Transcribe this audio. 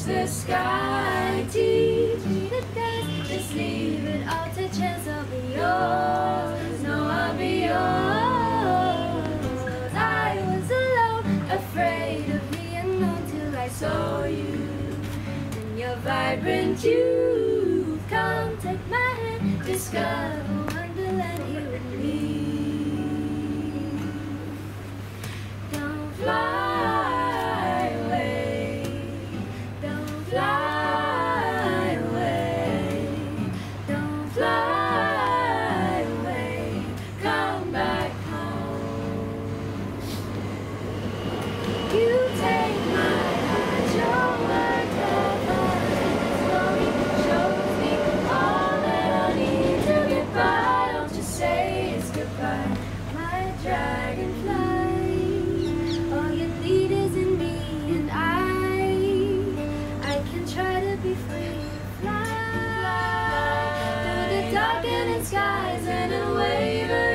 the sky. Teach me to dance, just leave it all to chance. I'll be yours, no, I'll be yours. I was alone, afraid of the unknown, till I saw you in your vibrant youth. Come take my hand, discover wonderland here with me. Don't fly away, don't fly away, don't fly away, come back home. You take my heart, your work of art, shows me all that I need to get by. Don't just say it's goodbye, my dragonfly. All you need is in me, and I can try to be free to fly through the darkening skies and away.